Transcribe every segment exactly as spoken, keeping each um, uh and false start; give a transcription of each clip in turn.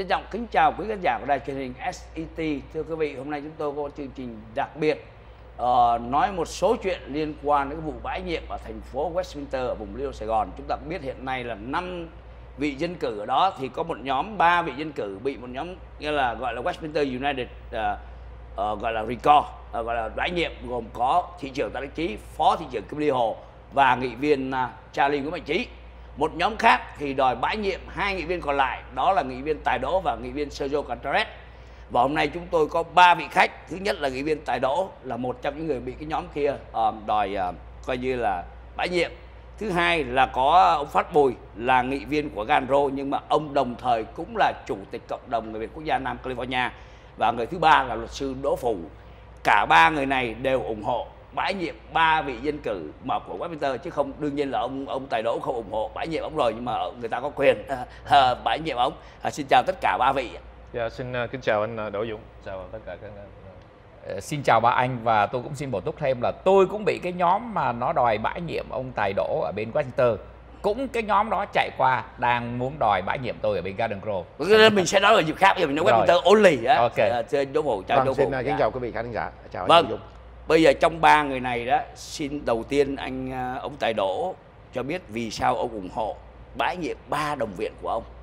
trân trọng kính chào quý khán giả của đài truyền hình ét e tê. Thưa quý vị, hôm nay chúng tôi có chương trình đặc biệt uh, nói một số chuyện liên quan đến cái vụ bãi nhiệm ở thành phố Westminster ở vùng Lido Sài Gòn. Chúng ta biết hiện nay là năm vị dân cử ở đó, thì có một nhóm ba vị dân cử bị một nhóm nghĩa là gọi là Westminster United uh, uh, gọi là recall, uh, gọi là bãi nhiệm, gồm có thị trưởng Tạ Đức Chí, phó thị trưởng Kimberly Hồ và nghị viên uh, Charlie Nguyễn Mạnh Trí. Một nhóm khác thì đòi bãi nhiệm hai nghị viên còn lại, đó là nghị viên Tài Đỗ và nghị viên Sergio Cantares. Và hôm nay chúng tôi có ba vị khách. Thứ nhất là nghị viên Tài Đỗ, là một trong những người bị cái nhóm kia uh, đòi uh, coi như là bãi nhiệm. Thứ hai là có ông Phát Bùi, là nghị viên của Ganro, nhưng mà ông đồng thời cũng là chủ tịch cộng đồng người Việt quốc gia Nam California. Và người thứ ba là luật sư Đỗ Phủ. Cả ba người này đều ủng hộ bãi nhiệm ba vị dân cử mà của Westminster, chứ không đương nhiên là ông ông Tài Đỗ không ủng hộ bãi nhiệm ông rồi, nhưng mà người ta có quyền uh, bãi nhiệm ông. Uh, xin chào tất cả ba vị. Dạ, xin uh, kính chào anh Đỗ Dũng, chào tất cả các uh, xin chào ba anh, và tôi cũng xin bổ túc thêm là tôi cũng bị cái nhóm mà nó đòi bãi nhiệm ông Tài Đỗ ở bên Westminster, cũng cái nhóm đó chạy qua đang muốn đòi bãi nhiệm tôi ở bên Garden Grove. Mình sẽ nói ở dịp khác, bây giờ mình nói Westminster only á. Ok. Uh, Đỗ Phủ, chào vâng, Đỗ xin Phủ. kính chào quý vị khán giả. Chào Vâng. anh Dũng. Bây giờ trong ba người này đó, xin đầu tiên anh ông Tài Đỗ cho biết vì sao ông ủng hộ bãi nhiệm ba đồng viện của ông.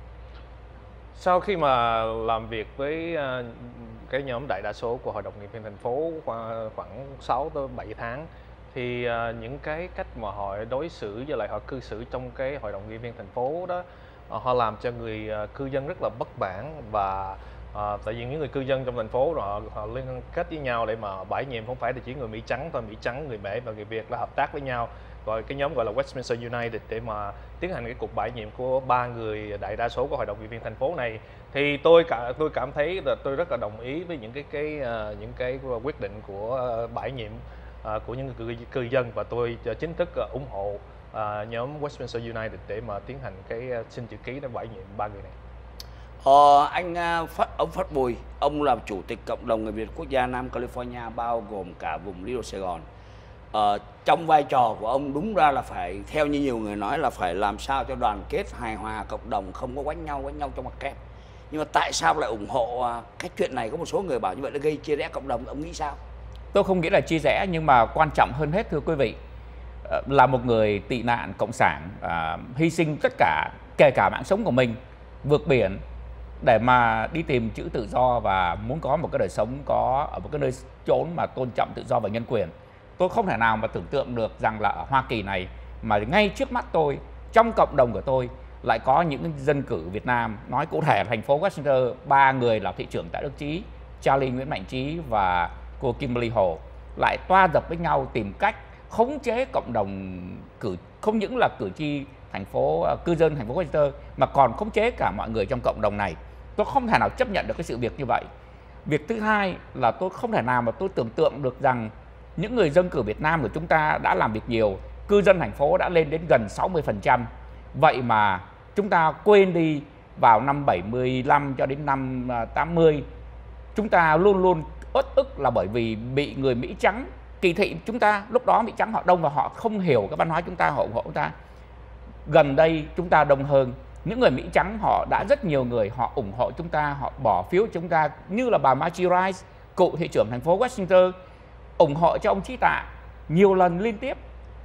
Sau khi mà làm việc với uh, cái nhóm đại đa số của Hội đồng nghị viên thành phố qua khoảng sáu tới bảy tháng, thì uh, những cái cách mà họ đối xử với lại họ cư xử trong cái Hội đồng nghị viên thành phố đó, uh, họ làm cho người uh, cư dân rất là bất mãn. Và À, tại vì những người cư dân trong thành phố họ, họ liên kết với nhau để mà bãi nhiệm không phải là chỉ người Mỹ trắng thôi, Mỹ trắng, người Mễ và người Việt đã hợp tác với nhau, rồi cái nhóm gọi là Westminster United để mà tiến hành cái cuộc bãi nhiệm của ba người đại đa số của Hội đồng nghị viên thành phố này. Thì tôi cả tôi cảm thấy là tôi rất là đồng ý với những cái cái uh, những cái quyết định của uh, bãi nhiệm uh, của những người cư, cư dân, và tôi chính thức uh, ủng hộ uh, nhóm Westminster United để mà tiến hành cái uh, xin chữ ký để bãi nhiệm ba người này. Ờ, anh Phát, ông Phát Bùi, ông là chủ tịch cộng đồng người Việt quốc gia Nam California, bao gồm cả vùng Lido Sài Gòn. Ờ, trong vai trò của ông đúng ra là phải, theo như nhiều người nói, là phải làm sao cho đoàn kết hài hòa cộng đồng, không có quánh nhau quánh nhau trong mặt kép. Nhưng mà tại sao lại ủng hộ cái chuyện này? Có một số người bảo như vậy nó gây chia rẽ cộng đồng, ông nghĩ sao? Tôi không nghĩ là chia rẽ, nhưng mà quan trọng hơn hết thưa quý vị, là một người tị nạn cộng sản, à, hy sinh tất cả, kể cả mạng sống của mình, vượt biển để mà đi tìm chữ tự do và muốn có một cái đời sống có ở một cái nơi chốn mà tôn trọng tự do và nhân quyền. Tôi không thể nào mà tưởng tượng được rằng là ở Hoa Kỳ này mà ngay trước mắt tôi, trong cộng đồng của tôi lại có những dân cử Việt Nam, nói cụ thể thành phố Westminster, ba người là thị trưởng Tạ Đức Chí, Charlie Nguyễn Mạnh Trí và cô Kimberly Hồ lại toa dập với nhau tìm cách khống chế cộng đồng cử, không những là cử tri thành phố, cư dân thành phố Westminster mà còn khống chế cả mọi người trong cộng đồng này. Tôi không thể nào chấp nhận được cái sự việc như vậy. Việc thứ hai là tôi không thể nào mà tôi tưởng tượng được rằng những người dân cử Việt Nam của chúng ta đã làm việc nhiều, cư dân thành phố đã lên đến gần sáu mươi phần trăm. Vậy mà chúng ta quên đi vào năm bảy mươi lăm cho đến năm tám mươi, chúng ta luôn luôn uất ức là bởi vì bị người Mỹ trắng kỳ thị chúng ta. Lúc đó Mỹ trắng họ đông và họ không hiểu cái văn hóa chúng ta, họ ủng hộ chúng ta. Gần đây chúng ta đông hơn, những người Mỹ trắng họ đã rất nhiều người họ ủng hộ chúng ta, họ bỏ phiếu chúng ta, như là bà Margie Rice, cựu thị trưởng thành phố Westminster, ủng hộ cho ông Trí Tạ nhiều lần liên tiếp.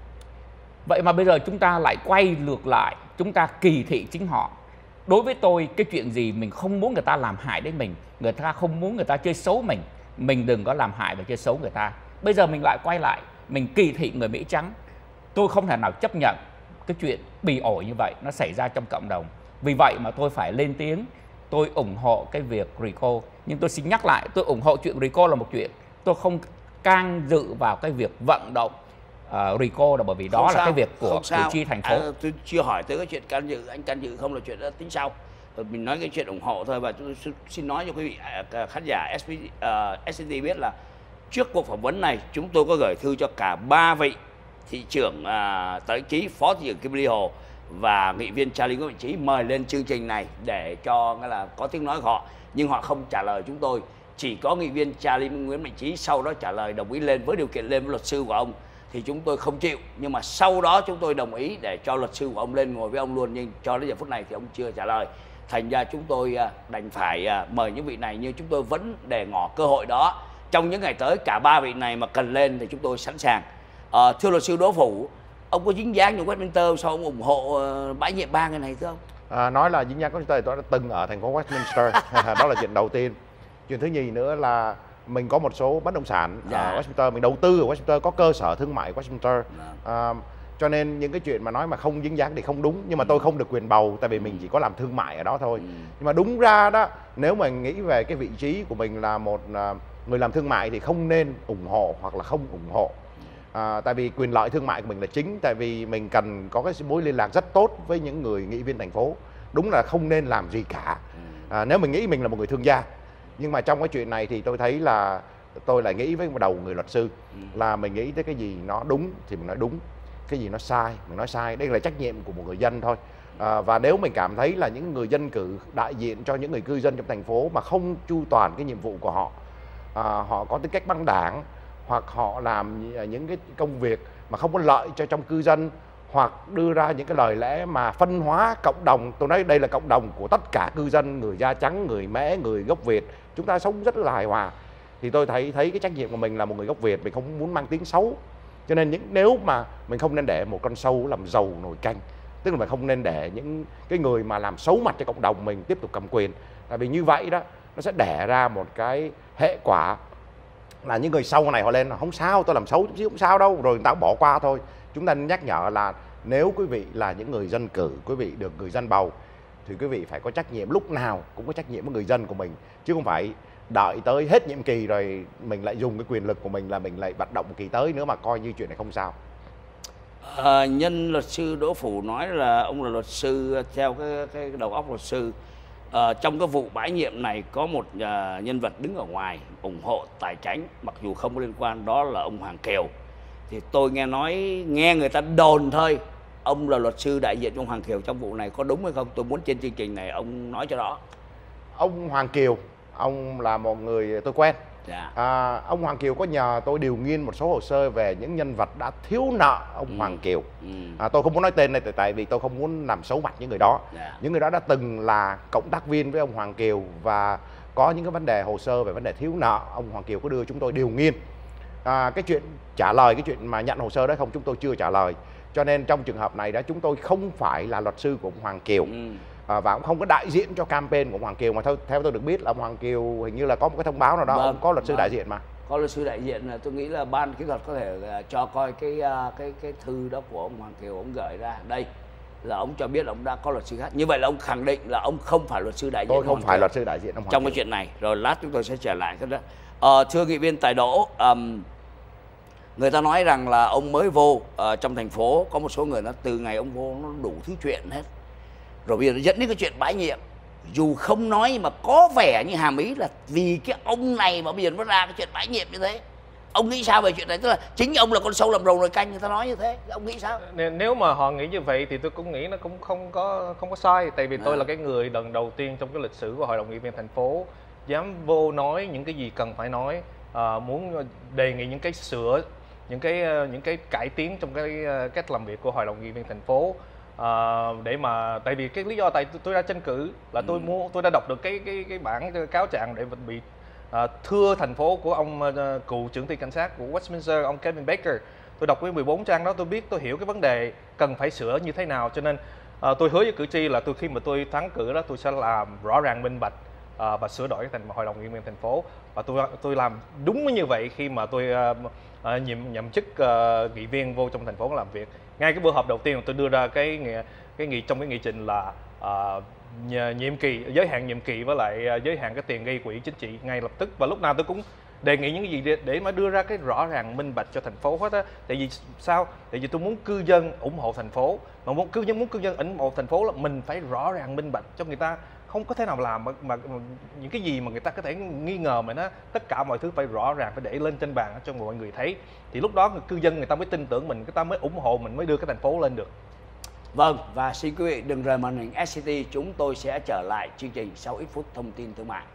Vậy mà bây giờ chúng ta lại quay ngược lại, chúng ta kỳ thị chính họ. Đối với tôi, cái chuyện gì mình không muốn người ta làm hại đến mình, người ta không muốn người ta chơi xấu mình, mình đừng có làm hại và chơi xấu người ta. Bây giờ mình lại quay lại, mình kỳ thị người Mỹ trắng. Tôi không thể nào chấp nhận cái chuyện bỉ ổi như vậy nó xảy ra trong cộng đồng. Vì vậy mà tôi phải lên tiếng, tôi ủng hộ cái việc recall. Nhưng tôi xin nhắc lại, tôi ủng hộ chuyện recall là một chuyện, tôi không can dự vào cái việc vận động uh, recall, là bởi vì đó không là sao, cái việc của cử tri thành phố. À, tôi chưa hỏi tới cái chuyện can dự, anh can dự không là chuyện đó tính sau. Mình nói cái chuyện ủng hộ thôi. Và tôi xin nói cho quý vị khán giả ét en tê biết là trước cuộc phỏng vấn này chúng tôi có gửi thư cho cả ba vị thị trưởng uh, Tạ Đức Chí, phó thị trưởng Kimberly Hồ và nghị viên Charlie Nguyễn Mạnh Trí mời lên chương trình này để cho nghĩa là có tiếng nói của họ, nhưng họ không trả lời chúng tôi. Chỉ có nghị viên Charlie Nguyễn Mạnh Trí sau đó trả lời đồng ý lên với điều kiện lên với luật sư của ông, thì chúng tôi không chịu. Nhưng mà sau đó chúng tôi đồng ý để cho luật sư của ông lên ngồi với ông luôn, nhưng cho đến giờ phút này thì ông chưa trả lời. thành ra chúng tôi đành phải mời những vị này, nhưng chúng tôi vẫn để ngỏ cơ hội đó. Trong những ngày tới cả ba vị này mà cần lên thì chúng tôi sẵn sàng. À, thưa luật sư Đỗ Phủ, ông có dính dáng trong Westminster, sao ông ủng hộ bãi nhiệm ba người này thưa ông? À, nói là dính dáng có tôi đã từng ở thành phố Westminster. Đó là chuyện đầu tiên. Chuyện thứ nhì nữa là mình có một số bất động sản dạ. ở Westminster, mình đầu tư ở Westminster, có cơ sở thương mại Westminster. À, cho nên những cái chuyện mà nói mà không dính dáng thì không đúng, nhưng mà tôi không được quyền bầu tại vì mình chỉ có làm thương mại ở đó thôi. Ừ. Nhưng mà đúng ra đó, nếu mà nghĩ về cái vị trí của mình là một người làm thương mại thì không nên ủng hộ hoặc là không ủng hộ. À, tại vì quyền lợi thương mại của mình là chính, tại vì mình cần có cái mối liên lạc rất tốt với những người nghị viên thành phố. Đúng là không nên làm gì cả. À, nếu mình nghĩ mình là một người thương gia. Nhưng mà trong cái chuyện này thì tôi thấy là tôi lại nghĩ với một đầu người luật sư là mình nghĩ tới cái gì nó đúng thì mình nói đúng, cái gì nó sai mình nói sai. Đây là trách nhiệm của một người dân thôi. À, và nếu mình cảm thấy là những người dân cử đại diện cho những người cư dân trong thành phố mà không chu toàn cái nhiệm vụ của họ, à, họ có tính cách băng đảng, hoặc họ làm những cái công việc mà không có lợi cho trong cư dân, hoặc đưa ra những cái lời lẽ mà phân hóa cộng đồng. Tôi nói đây là cộng đồng của tất cả cư dân, người da trắng, người Mẽ, người gốc Việt, chúng ta sống rất là hài hòa. Thì tôi thấy thấy cái trách nhiệm của mình là một người gốc Việt, mình không muốn mang tiếng xấu. Cho nên những nếu mà mình không nên để một con sâu làm dầu nồi canh, tức là mình không nên để những cái người mà làm xấu mặt cho cộng đồng mình tiếp tục cầm quyền. Tại vì như vậy đó, nó sẽ đẻ ra một cái hệ quả là những người sau này họ lên là không sao, tôi làm xấu chứ không sao đâu, rồi người ta bỏ qua thôi. Chúng ta nhắc nhở là nếu quý vị là những người dân cử, quý vị được người dân bầu, thì quý vị phải có trách nhiệm, lúc nào cũng có trách nhiệm với người dân của mình, chứ không phải đợi tới hết nhiệm kỳ rồi mình lại dùng cái quyền lực của mình là mình lại vận động kỳ tới nữa mà coi như chuyện này không sao. À, nhân luật sư Đỗ Phủ nói là ông là luật sư theo cái, cái đầu óc luật sư. À, trong cái vụ bãi nhiệm này có một uh, nhân vật đứng ở ngoài ủng hộ tài chánh, mặc dù không có liên quan, đó là ông Hoàng Kiều. Thì tôi nghe nói, nghe người ta đồn thôi, ông là luật sư đại diện cho ông Hoàng Kiều trong vụ này, có đúng hay không? Tôi muốn trên chương trình này ông nói cho rõ. Ông Hoàng Kiều, ông là một người tôi quen. Dạ. À, ông Hoàng Kiều có nhờ tôi điều nghiên một số hồ sơ về những nhân vật đã thiếu nợ ông ừ. Hoàng Kiều. Ừ. À, tôi không muốn nói tên này tại vì tôi không muốn làm xấu mặt những người đó. Dạ. Những người đó đã từng là cộng tác viên với ông Hoàng Kiều và có những cái vấn đề hồ sơ về vấn đề thiếu nợ, ông Hoàng Kiều có đưa chúng tôi điều nghiên. À, cái chuyện trả lời cái chuyện mà nhận hồ sơ đó không, chúng tôi chưa trả lời. Cho nên trong trường hợp này đó, chúng tôi không phải là luật sư của ông Hoàng Kiều. Ừ. À, và cũng không có đại diện cho campaign của ông Hoàng Kiều, mà theo, theo tôi được biết là ông Hoàng Kiều hình như là có một cái thông báo nào đó, vâng, ông có luật sư vâng. đại diện mà. Có luật sư đại diện, là tôi nghĩ là ban kỹ thuật có thể uh, cho coi cái uh, cái cái thư đó của ông Hoàng Kiều, ông gửi ra đây là ông cho biết là ông đã có luật sư khác. Như vậy là ông khẳng định là ông không phải luật sư đại diện. Tôi không phải luật sư đại diện ông Hoàng trong Kiều. Cái chuyện này. Rồi lát chúng tôi sẽ trở lại cái đó. Uh, thưa nghị viên Tài Đỗ, um, người ta nói rằng là ông mới vô uh, trong thành phố, có một số người nó từ ngày ông vô nó đủ thứ chuyện hết. Rồi bây giờ nó dẫn đến cái chuyện bãi nhiệm. Dù không nói nhưng mà có vẻ như hàm ý là vì cái ông này mà bây giờ nó ra cái chuyện bãi nhiệm như thế. Ông nghĩ sao về chuyện này? Tức là chính ông là con sâu làm rầu nồi canh, người ta nói như thế. Ông nghĩ sao? Nếu mà họ nghĩ như vậy thì tôi cũng nghĩ nó cũng không có không có sai. Tại vì à. tôi là cái người lần đầu tiên trong cái lịch sử của Hội đồng nghị viên thành phố dám vô nói những cái gì cần phải nói, à, muốn đề nghị những cái sửa, những cái những cái cải tiến trong cái cách làm việc của Hội đồng nghị viên thành phố. À, để mà tại vì cái lý do tại tôi, tôi ra tranh cử là tôi mua tôi đã đọc được cái cái cái bản cáo trạng để bị à, thưa thành phố của ông uh, cựu trưởng ty cảnh sát của Westminster, ông Kevin Baker. Tôi đọc cái mười bốn trang đó, tôi biết, tôi hiểu cái vấn đề cần phải sửa như thế nào. Cho nên uh, tôi hứa với cử tri là tôi khi mà tôi thắng cử đó, tôi sẽ làm rõ ràng, minh bạch uh, và sửa đổi thành Hội đồng nghị viên thành phố. Và tôi tôi làm đúng như vậy khi mà tôi uh, uh, nhiệm nhậm chức uh, nghị viên vô trong thành phố làm việc. Ngay cái bữa họp đầu tiên tôi đưa ra cái nghị, cái nghị trong cái nghị trình là uh, nhiệm kỳ, giới hạn nhiệm kỳ với lại uh, giới hạn cái tiền gây quỹ chính trị ngay lập tức. Và lúc nào tôi cũng đề nghị những cái gì để, để mà đưa ra cái rõ ràng minh bạch cho thành phố hết á. Tại vì sao? Tại vì tôi muốn cư dân ủng hộ thành phố, mà muốn cư dân muốn cư dân ủng hộ thành phố là mình phải rõ ràng minh bạch cho người ta. Không có thể nào làm mà, mà, mà những cái gì mà người ta có thể nghi ngờ mà nó tất cả mọi thứ phải rõ ràng, phải để lên trên bàn cho mọi người thấy. Thì lúc đó cư dân người ta mới tin tưởng mình, người ta mới ủng hộ mình, mới đưa cái thành phố lên được. Vâng, và xin quý vị đừng rời màn hình ét xê tê, chúng tôi sẽ trở lại chương trình sau ít phút thông tin thương mại.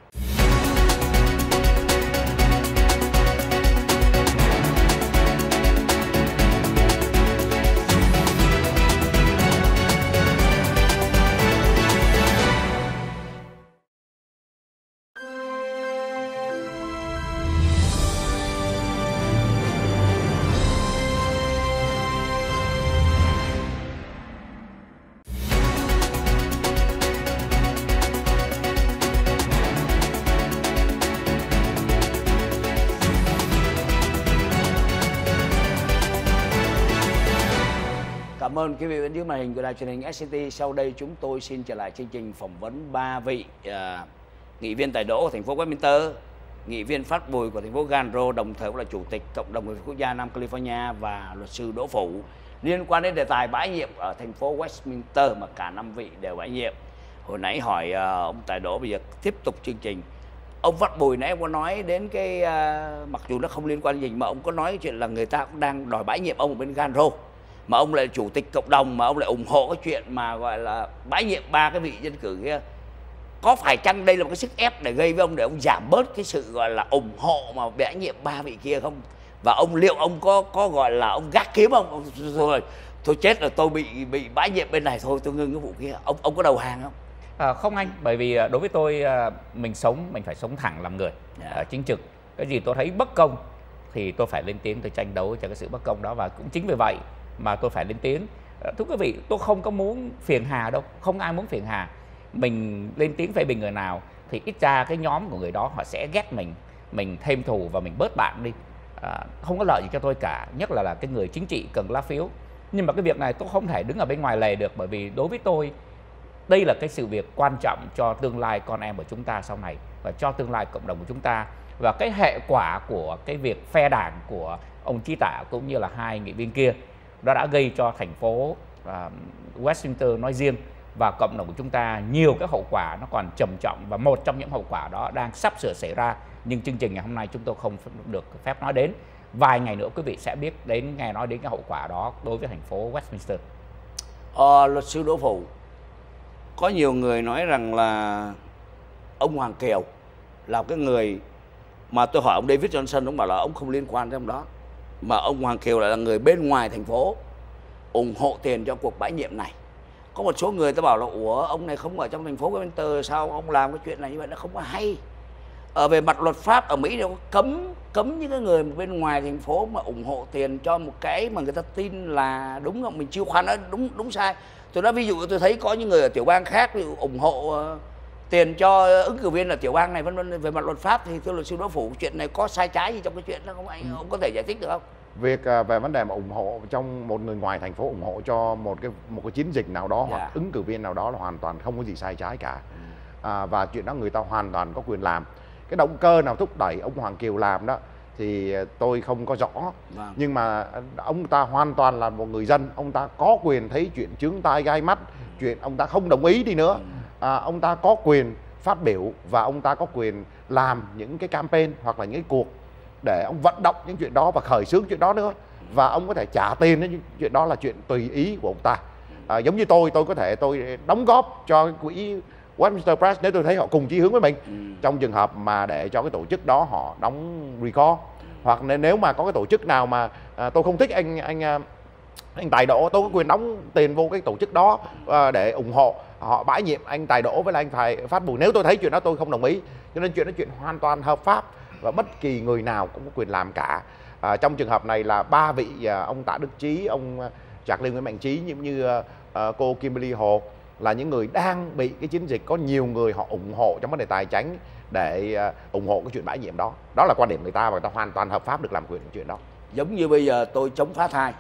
Cảm ơn quý vị bên dưới màn hình của đài truyền hình ét xê tê. Sau đây chúng tôi xin trở lại chương trình phỏng vấn ba vị uh, nghị viên tài đỗ của thành phố Westminster, nghị viên Phát Bùi của thành phố Ganro, đồng thời cũng là chủ tịch cộng đồng người Việt quốc gia Nam California, và luật sư Đỗ Phủ, liên quan đến đề tài bãi nhiệm ở thành phố Westminster mà cả năm vị đều bãi nhiệm. Hồi nãy hỏi uh, ông tài đỗ, bây giờ tiếp tục chương trình. Ông Phát Bùi nãy ông có nói đến cái uh, mặc dù nó không liên quan gì, mà ông có nói cái chuyện là người ta cũng đang đòi bãi nhiệm ông ở bên Ganro, mà ông lại chủ tịch cộng đồng, mà ông lại ủng hộ cái chuyện mà gọi là bãi nhiệm ba cái vị dân cử kia. Có phải chăng đây là một cái sức ép để gây với ông, để ông giảm bớt cái sự gọi là ủng hộ mà bãi nhiệm ba vị kia không? Và ông liệu ông có có gọi là ông gác kiếm không? Ông, rồi tôi chết rồi, tôi bị bị bãi nhiệm bên này thôi, tôi ngưng cái vụ kia. Ông ông có đầu hàng không? À, không anh, bởi vì đối với tôi mình sống mình phải sống thẳng làm người, yeah. à, chính trực. Cái gì tôi thấy bất công thì tôi phải lên tiếng, tôi tranh đấu cho cái sự bất công đó, và cũng chính vì vậy mà tôi phải lên tiếng. À, thưa quý vị, tôi không có muốn phiền hà đâu, không ai muốn phiền hà. Mình lên tiếng phê bình người nào thì ít ra cái nhóm của người đó họ sẽ ghét mình, mình thêm thù và mình bớt bạn đi. À, không có lợi gì cho tôi cả, nhất là là cái người chính trị cần lá phiếu. Nhưng mà cái việc này tôi không thể đứng ở bên ngoài lề được, bởi vì đối với tôi đây là cái sự việc quan trọng cho tương lai con em của chúng ta sau này, và cho tương lai cộng đồng của chúng ta. Và cái hệ quả của cái việc phe đảng của ông Chí Tả cũng như là hai nghị viên kia, đó đã gây cho thành phố uh, Westminster nói riêng và cộng đồng của chúng ta nhiều cái hậu quả nó còn trầm trọng, và một trong những hậu quả đó đang sắp sửa xảy ra, nhưng chương trình ngày hôm nay chúng tôi không được phép nói đến. Vài ngày nữa quý vị sẽ biết đến nghe nói đến cái hậu quả đó đối với thành phố Westminster. Ờ, luật sư Đỗ Phủ, có nhiều người nói rằng là ông Hoàng Kiều là cái người mà tôi hỏi ông David Johnson, ông bảo là ông không liên quan trong đó, mà ông Hoàng Kiều lại là người bên ngoài thành phố ủng hộ tiền cho cuộc bãi nhiệm này. Có một số người ta bảo là ủa, ông này không ở trong thành phố Westminster, sao ông làm cái chuyện này như vậy, nó không có hay. Ở về mặt luật pháp ở Mỹ nó có cấm cấm những cái người bên ngoài thành phố mà ủng hộ tiền cho một cái mà người ta tin là đúng không, mình chưa khoan đó đúng đúng sai. Tôi nói ví dụ tôi thấy có những người ở tiểu bang khác ví dụ ủng hộ uh, tiền cho ứng cử viên ở tiểu bang này, vân vân. Về mặt luật pháp thì thưa luật sư Đỗ Phủ, chuyện này có sai trái gì trong cái chuyện đó không anh? Ừ. Ông có thể giải thích được không? Việc uh, về vấn đề mà ủng hộ trong một người ngoài thành phố ủng hộ cho một cái một cái chiến dịch nào đó, yeah, hoặc ứng cử viên nào đó là hoàn toàn không có gì sai trái cả. Ừ. À, và chuyện đó người ta hoàn toàn có quyền làm. Cái động cơ nào thúc đẩy ông Hoàng Kiều làm đó thì tôi không có rõ, vâng. Nhưng mà ông ta hoàn toàn là một người dân, ông ta có quyền thấy chuyện chướng tai gai mắt, chuyện ông ta không đồng ý đi nữa, à, ông ta có quyền phát biểu và ông ta có quyền làm những cái campaign hoặc là những cái cuộc để ông vận động những chuyện đó và khởi xướng chuyện đó nữa, và ông có thể trả tiền đến những chuyện đó là chuyện tùy ý của ông ta. À, giống như tôi, tôi có thể tôi đóng góp cho cái quỹ Westminster Press nếu tôi thấy họ cùng chí hướng với mình, ừ. trong trường hợp mà để cho cái tổ chức đó họ đóng record, hoặc nếu mà có cái tổ chức nào mà à, tôi không thích anh anh anh Tài Đỗ, tôi có quyền đóng tiền vô cái tổ chức đó à, để ủng hộ họ bãi nhiệm anh Tài Đỗ với là anh Phải Phát Bùi, nếu tôi thấy chuyện đó tôi không đồng ý. Cho nên chuyện đó chuyện hoàn toàn hợp pháp và bất kỳ người nào cũng có quyền làm cả. À, trong trường hợp này là ba vị à, ông Tạ Đức Chí, ông Trạc Liên Nguyễn Mạnh Trí, như như à, cô Kimberly Hồ là những người đang bị cái chiến dịch, có nhiều người họ ủng hộ trong vấn đề tài chính để uh, ủng hộ cái chuyện bãi nhiệm đó. Đó là quan điểm người ta, và người ta hoàn toàn hợp pháp được làm quyền chuyện đó. Giống như bây giờ tôi chống phá thai,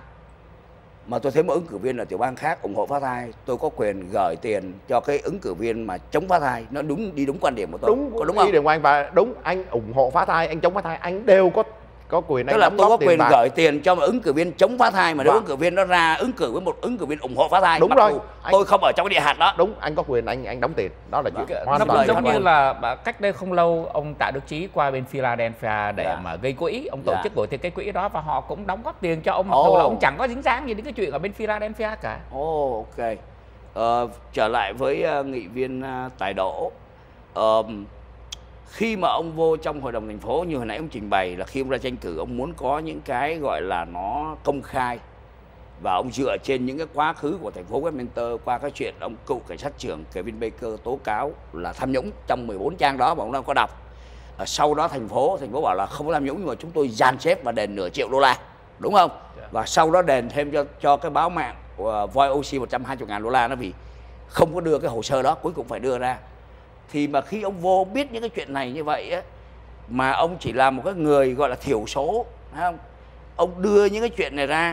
mà tôi thấy một ứng cử viên ở tiểu bang khác ủng hộ phá thai, tôi có quyền gửi tiền cho cái ứng cử viên mà chống phá thai. Nó đúng, đi đúng quan điểm của tôi. Đúng, có đúng không? Đi đường của anh, và đúng, anh ủng hộ phá thai, anh chống phá thai, anh đều có có quyền. Tức là tôi có quyền gửi tiền cho một ứng cử viên chống phá thai, mà nếu ứng cử viên nó ra ứng cử với một ứng cử viên ủng hộ phá thai, đúng rồi, anh, tôi không ở trong cái địa hạt đó. Đúng, anh có quyền anh anh đóng tiền, đó là chuyện hoàn toàn. Nó cũng giống như là cách đây không lâu ông Tạ Đức Chí qua bên Philadelphia để yeah. mà gây quỹ, ông tổ yeah. chức buổi tiệc cái quỹ đó và họ cũng đóng góp tiền cho ông, mặc dù oh. là ông chẳng có dính dáng gì đến cái chuyện ở bên Philadelphia cả. Ồ, oh, ok. Uh, trở lại với uh, nghị viên uh, Tài Đỗ. Uh, Khi mà ông vô trong hội đồng thành phố, như hồi nãy ông trình bày là khi ông ra tranh cử, ông muốn có những cái gọi là nó công khai, và ông dựa trên những cái quá khứ của thành phố Westminster qua cái chuyện ông cựu cảnh sát trưởng Kevin Baker tố cáo là tham nhũng trong mười bốn trang đó mà ông đang có đọc. À, sau đó thành phố thành phố bảo là không có tham nhũng, nhưng mà chúng tôi dàn xếp và đền nửa triệu đô la, đúng không? Yeah. Và sau đó đền thêm cho cho cái báo mạng của Voice o xê một trăm hai mươi ngàn đô la, nó vì không có đưa cái hồ sơ đó, cuối cùng phải đưa ra. Thì mà khi ông vô biết những cái chuyện này như vậy á, mà ông chỉ là một cái người gọi là thiểu số, phải không? Ông đưa những cái chuyện này ra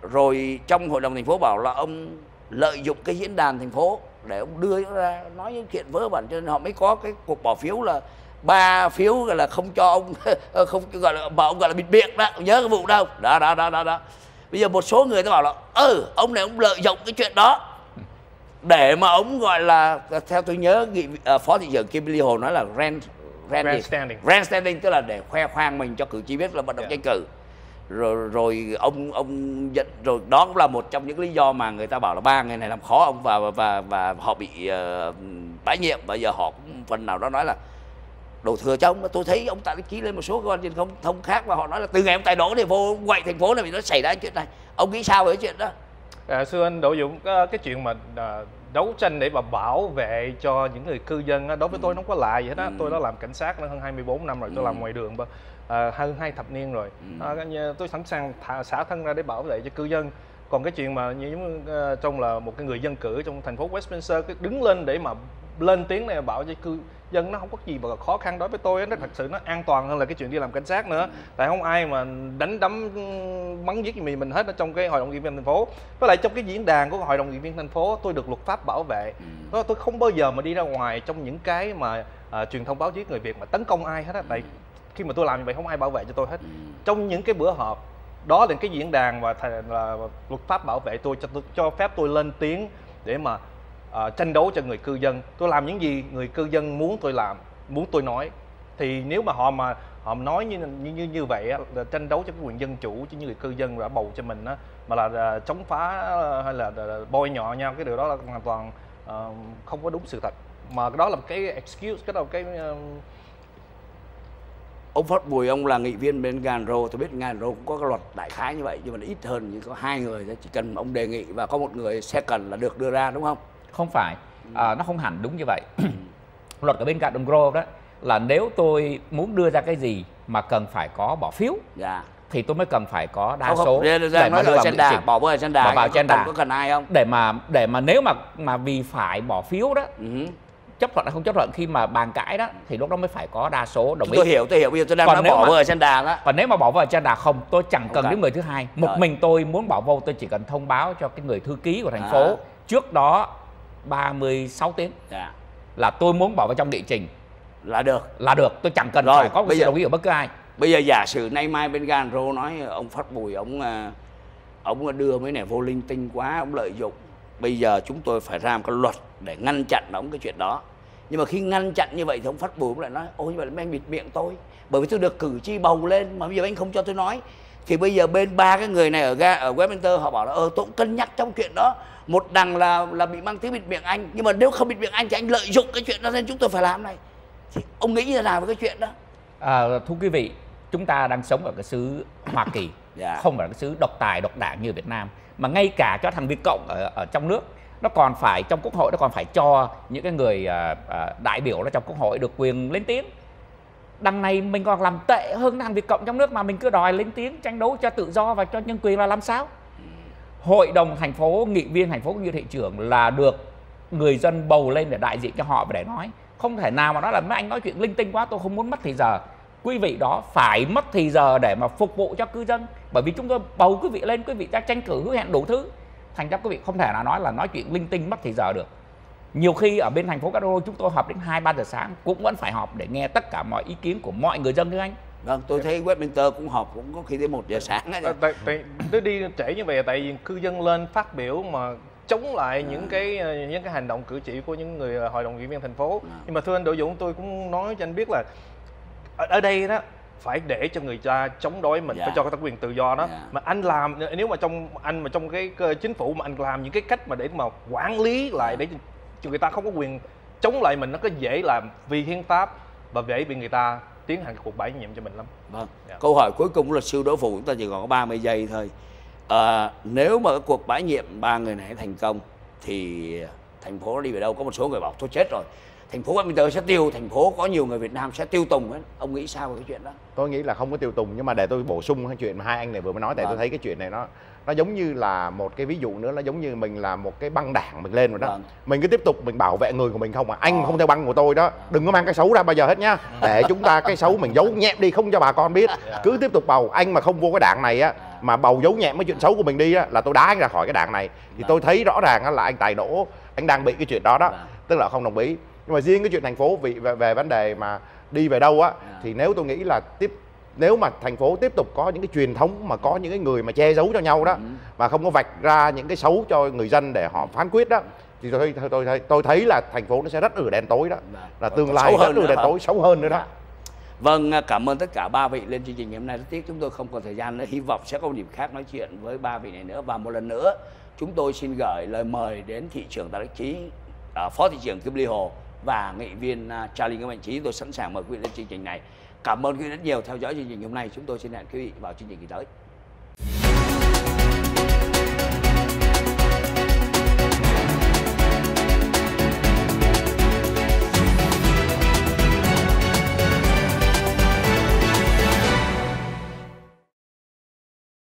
rồi trong hội đồng thành phố bảo là ông lợi dụng cái diễn đàn thành phố để ông đưa ra nói những chuyện vớ vẩn, cho nên họ mới có cái cuộc bỏ phiếu là ba phiếu gọi là không cho ông không gọi là bảo ông gọi là bịt miệng đó, nhớ cái vụ đâu đó đó đó đó đó. Bây giờ một số người ta bảo là ừ ông này ông lợi dụng cái chuyện đó để mà ông gọi là, theo tôi nhớ nghị uh, phó thị trưởng Kim Ly Hồ nói là grand grandstanding, grandstanding tức là để khoe khoang mình cho cử tri biết là vận động yeah. tranh cử. Rồi rồi ông ông nhận rồi đó cũng là một trong những lý do mà người ta bảo là ba người này làm khó ông và và và họ bị uh, bãi nhiệm. Bây giờ họ cũng phần nào đó nói là đổ thừa cho ông. Tôi thấy ông ta ký lên một số cơ quan truyền thông thông khác và họ nói là từ ngày ông tài đổ thì vô quậy thành phố này vì nó xảy ra chuyện này. Ông nghĩ sao về cái chuyện đó? À, thưa anh Đỗ Dũng, cái, cái chuyện mà à, đấu tranh để mà bảo vệ cho những người cư dân á, đối với ừ. tôi nó không có lạ gì hết á. Ừ. Tôi đã làm cảnh sát hơn hai mươi bốn năm rồi, tôi ừ. làm ngoài đường à, hơn hai thập niên rồi. Ừ. À, tôi sẵn sàng thả, xả thân ra để bảo vệ cho cư dân. Còn cái chuyện mà như uh, trong là một cái người dân cử trong thành phố Westminster cái đứng lên để mà lên tiếng này bảo cho cư dân, nó không có gì mà khó khăn đối với tôi. Nó thật sự nó an toàn hơn là cái chuyện đi làm cảnh sát nữa. Tại không ai mà đánh đấm bắn giết gì mình hết ở trong cái hội đồng nghị viên thành phố. Với lại trong cái diễn đàn của hội đồng nghị viên thành phố tôi được luật pháp bảo vệ. Tôi không bao giờ mà đi ra ngoài trong những cái mà uh, truyền thông báo chí người Việt mà tấn công ai hết á. Tại khi mà tôi làm như vậy không ai bảo vệ cho tôi hết. Trong những cái bữa họp đó là cái diễn đàn và là luật pháp bảo vệ tôi, cho tôi cho phép tôi lên tiếng để mà uh, tranh đấu cho người cư dân. Tôi làm những gì người cư dân muốn tôi làm, muốn tôi nói. Thì nếu mà họ mà họ nói như như như vậy á, là tranh đấu cho cái quyền dân chủ cho những người cư dân đã bầu cho mình á, mà là uh, chống phá uh, hay là uh, bôi nhọ nhau, cái điều đó là hoàn toàn uh, không có đúng sự thật. Mà đó là một cái excuse, cái đó là cái uh, ông Phát Bùi, ông là nghị viên bên Ganro, tôi biết Ganro cũng có cái luật đại khái như vậy nhưng mà ít hơn, nhưng có hai người chỉ cần ông đề nghị và có một người second là được đưa ra, đúng không? Không phải, à, nó không hẳn đúng như vậy. Luật ở bên Ganro đó là nếu tôi muốn đưa ra cái gì mà cần phải có bỏ phiếu, dạ. thì tôi mới cần phải có đa không, số không. Để, để mà đưa vào agenda, bỏ vào agenda, bỏ vào agenda. Có cần ai không? Để mà để mà nếu mà mà vì phải bỏ phiếu đó. Uh-huh. chấp thuận hay không chấp thuận khi mà bàn cãi đó thì lúc đó mới phải có đa số đồng ý. Tôi hiểu, tôi hiểu, bây giờ tôi đang nói bỏ vào agenda đó. Còn nếu mà bỏ vào agenda không, tôi chẳng không cần cần. đến người thứ hai. Một Rồi. mình tôi muốn bỏ vô, tôi chỉ cần thông báo cho cái người thư ký của thành phố à. trước đó ba mươi sáu tiếng dạ. là tôi muốn bỏ vào trong nghị trình là được, là được, tôi chẳng cần Rồi, phải có sự giờ, đồng ý của bất cứ ai. Bây giờ giả sử nay mai bên Ganro nói ông Phát Bùi ông ông đưa mấy này vô linh tinh quá, ông lợi dụng. Bây giờ chúng tôi phải ra một cái luật để ngăn chặn ông cái chuyện đó. Nhưng mà khi ngăn chặn như vậy thì ông Phát Bùi lại nói ôi như vậy là anh bịt miệng tôi, bởi vì tôi được cử tri bầu lên mà bây giờ anh không cho tôi nói. Thì bây giờ bên ba cái người này ở ga ở Westminster họ bảo là ờ tôi cũng cân nhắc trong chuyện đó, một đằng là là bị mang tiếng bịt miệng anh, nhưng mà nếu không bịt miệng anh thì anh lợi dụng cái chuyện đó nên chúng tôi phải làm này. Thì ông nghĩ như thế nào với cái chuyện đó? À, thưa quý vị, chúng ta đang sống ở cái xứ Hoa Kỳ, yeah. không phải là cái xứ độc tài độc đảng như Việt Nam, mà ngay cả cho thằng Việt Cộng ở, ở trong nước nó còn phải trong quốc hội, nó còn phải cho những cái người uh, uh, đại biểu đó trong quốc hội được quyền lên tiếng. Đằng này mình còn làm tệ hơn thằng Việt Cộng trong nước mà mình cứ đòi lên tiếng tranh đấu cho tự do và cho nhân quyền là làm sao? Hội đồng thành phố, nghị viên thành phố cũng như thị trưởng là được người dân bầu lên để đại diện cho họ và để nói. Không thể nào mà nói là mấy anh nói chuyện linh tinh quá, tôi không muốn mất thì giờ. Quý vị đó phải mất thì giờ để mà phục vụ cho cư dân, bởi vì chúng tôi bầu quý vị lên, quý vị đã tranh cử hứa hẹn đủ thứ. Thành ra quý vị không thể nào nói là nói chuyện linh tinh mất thì giờ được. Nhiều khi ở bên thành phố Cát Đô chúng tôi họp đến hai ba giờ sáng cũng vẫn phải họp để nghe tất cả mọi ý kiến của mọi người dân thưa anh. Vâng, tôi thấy Westminster cũng họp cũng có khi đến một giờ sáng ấy. Tại, tại, tại đi trễ như vậy tại vì cư dân lên phát biểu mà chống lại à. những cái những cái hành động cử chỉ của những người hội đồng nghị viên thành phố. À. Nhưng mà thưa anh Đỗ Dũng, tôi cũng nói cho anh biết là ở, ở đây đó phải để cho người ta chống đối mình, yeah. phải cho cái quyền tự do đó. Yeah. Mà anh làm, nếu mà trong anh mà trong cái chính phủ mà anh làm những cái cách mà để mà quản lý lại yeah. để cho người ta không có quyền chống lại mình, nó có dễ làm vi hiến pháp và dễ bị người ta tiến hành cuộc bãi nhiệm cho mình lắm. Vâng. Yeah. Câu hỏi cuối cùng của luật sư Đỗ Phủ, chúng ta chỉ còn có ba mươi giây thôi. À, nếu mà cái cuộc bãi nhiệm ba người này thành công thì thành phố đi về đâu? Có một số người bảo tôi chết rồi, thành phố Westminster sẽ tiêu, thành phố có nhiều người Việt Nam sẽ tiêu tùng ấy. Ông nghĩ sao về cái chuyện đó? Tôi nghĩ là không có tiêu tùng, nhưng mà để tôi bổ sung cái chuyện mà hai anh này vừa mới nói, tại vâng. tôi thấy cái chuyện này nó nó giống như là một cái ví dụ nữa, nó giống như mình là một cái băng đảng mình lên rồi đó. Vâng. Mình cứ tiếp tục mình bảo vệ người của mình không à. Anh ờ. không theo băng của tôi đó, đừng có mang cái xấu ra bao giờ hết nhá. Để chúng ta cái xấu mình giấu nhẹm đi, không cho bà con biết. Cứ tiếp tục bầu. Anh mà không vô cái đảng này á, mà bầu giấu nhẹm cái chuyện xấu của mình đi á, là tôi đá anh ra khỏi cái đảng này. Thì tôi thấy rõ ràng á là anh Tài Đỗ, anh đang bị cái chuyện đó đó, tức là không đồng ý. Nhưng mà riêng cái chuyện thành phố vì về, về vấn đề mà đi về đâu á, thì nếu tôi nghĩ là tiếp nếu mà thành phố tiếp tục có những cái truyền thống mà có những cái người mà che giấu cho nhau đó, mà không có vạch ra những cái xấu cho người dân để họ phán quyết đó, thì tôi tôi tôi thấy, tôi thấy là thành phố nó sẽ rất ử đen tối đó, là tương lai rất ử đen tối, xấu hơn nữa đó. Vâng, cảm ơn tất cả ba vị lên chương trình ngày hôm nay. Rất tiếc chúng tôi không còn thời gian nữa, hy vọng sẽ có một dịp khác nói chuyện với ba vị này nữa. Và một lần nữa chúng tôi xin gửi lời mời đến thị trưởng Tạ Đức Chí, phó thị trưởng Kim Ly Hồ và nghệ viên Charlie Nguyễn Mạnh Trí. Tôi sẵn sàng mời quý vị lên chương trình này. Cảm ơn quý vị rất nhiều theo dõi chương trình hôm nay. Chúng tôi xin hẹn quý vị vào chương trình kỳ tới.